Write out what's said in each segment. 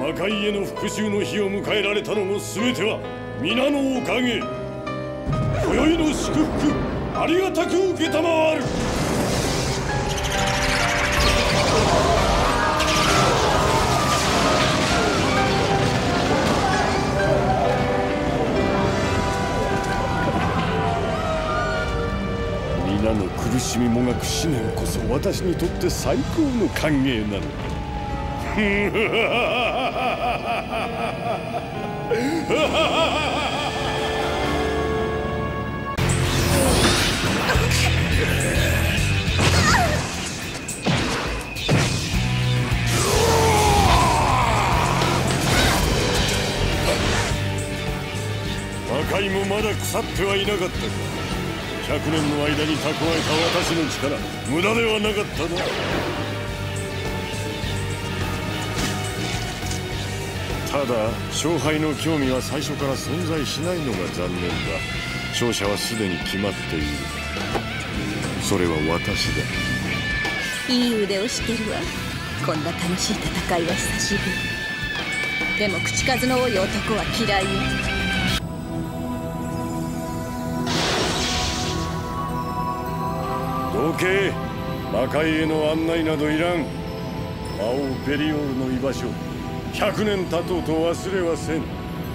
魔界への復讐の日を迎えられたのも全ては皆のおかげ。今宵の祝福ありがたく受けたまわる。皆の苦しみもがく思念こそ私にとって最高の歓迎なのだ。魔界もまだ腐ってはいなかったか。100年の間に蓄えた私の力、無駄ではなかったな。ただ勝敗の興味は最初から存在しないのが残念だ。勝者はすでに決まっている。それは私だ。 いい腕をしてるわ。こんな楽しい戦いは久しぶり。でも口数の多い男は嫌いよ。 どけ。魔界への案内などいらん。魔王ベリオールの居場所、100年経とうと忘れはせん。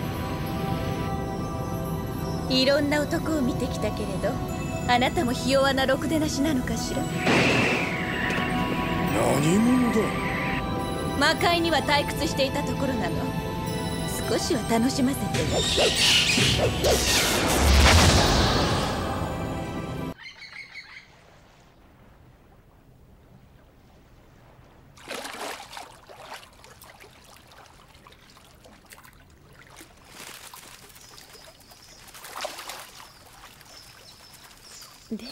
いろんな男を見てきたけれど、あなたもひ弱なろくでなしなのかしら。 何者だ。 魔界には退屈していたところなの。少しは楽しませてね。で、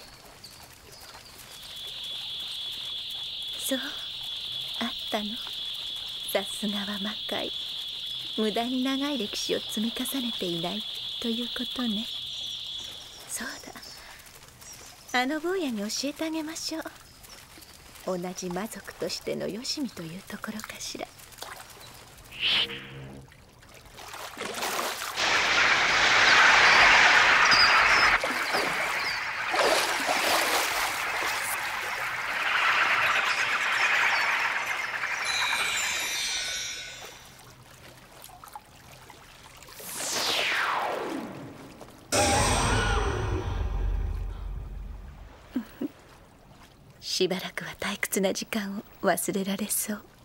そうあったの。さすがは魔界、無駄に長い歴史を積み重ねていないということね。そうだ、あの坊やに教えてあげましょう。同じ魔族としてのよしみというところかしら。しばらくは退屈な時間を忘れられそう。